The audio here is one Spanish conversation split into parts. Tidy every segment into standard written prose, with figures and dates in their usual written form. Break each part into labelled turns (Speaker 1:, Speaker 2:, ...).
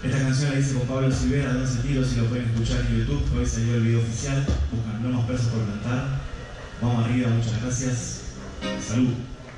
Speaker 1: Esta canción la hice con Pablo Silvera, Don Sentido, si lo pueden escuchar en YouTube, hoy salió el video oficial, buscan No Más Presos por Plantar. Vamos arriba, muchas gracias. Salud.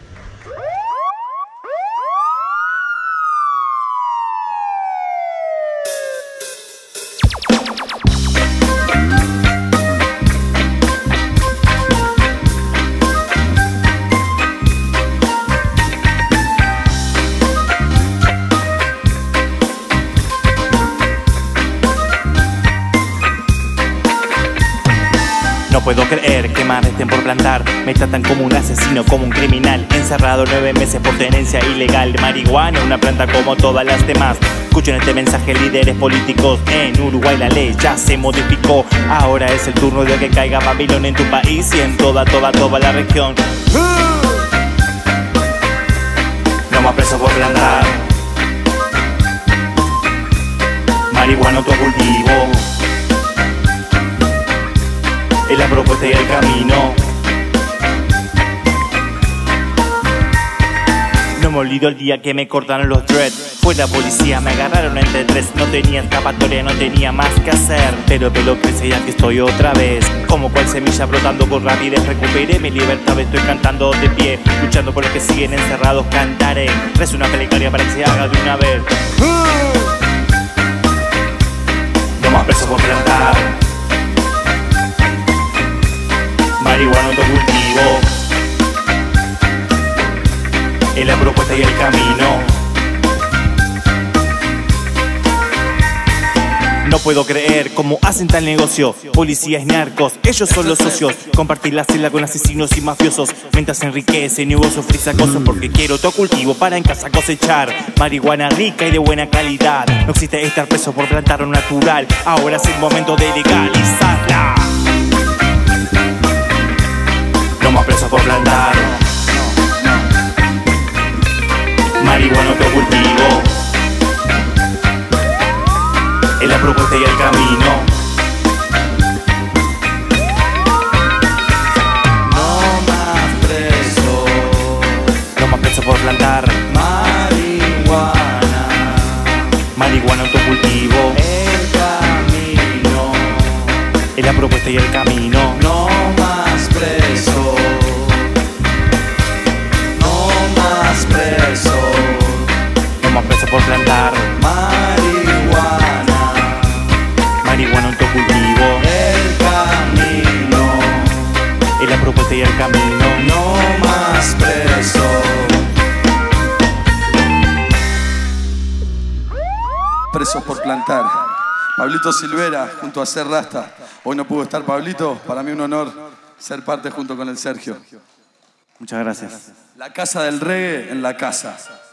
Speaker 2: No puedo creer que me arresten por plantar. Me tratan como un asesino, como un criminal. Encerrado 9 meses por tenencia ilegal. Marihuana, una planta como todas las demás. Escuchen este mensaje, líderes políticos. En Uruguay la ley ya se modificó. Ahora es el turno de que caiga Babilón en tu país y en toda la región. No más presos por plantar. Marihuana autocultivo. Es la propuesta y el camino. No me olvido el día que me cortaron los dreads. Fue la policía, me agarraron entre tres. No tenía escapatoria, no tenía más que hacer. Pero pelo crece y aquí estoy otra vez. Como cual semilla brotando con rapidez. Recuperé mi libertad, estoy cantando de pie. Luchando por los que siguen encerrados, cantaré. Rezo una plegaria para que se haga de una vez. No más presos por plantar. Marihuana autocultivo. Es la propuesta y el camino. No puedo creer cómo hacen tal negocio. Policías y narcos, ellos son los socios. Compartir la celda con asesinos y mafiosos. Mientras se enriquecen y vos sufrís acoso. Porque quiero tu cultivo para en casa cosechar marihuana rica y de buena calidad. No existe estar preso por plantar lo natural. Ahora es el momento de legalizarla. No más presos por plantar. Marihuana autocultivo. Es la propuesta y el camino.
Speaker 3: No más presos.
Speaker 2: No más presos por plantar.
Speaker 3: Marihuana.
Speaker 2: Marihuana autocultivo.
Speaker 3: El camino.
Speaker 2: Es la propuesta y el camino.
Speaker 3: No más presos. No más presos.
Speaker 2: No más presos por plantar.
Speaker 3: Marihuana.
Speaker 2: Marihuana autocultivo.
Speaker 3: El camino.
Speaker 2: Es la propuesta y el camino.
Speaker 3: No más presos. Presos por plantar. Pablito Silvera junto a Ser Rasta. Hoy no pudo estar Pablito. Para mí un honor ser parte junto con el Sergio.
Speaker 2: Muchas gracias.
Speaker 3: La casa del reggae en la casa.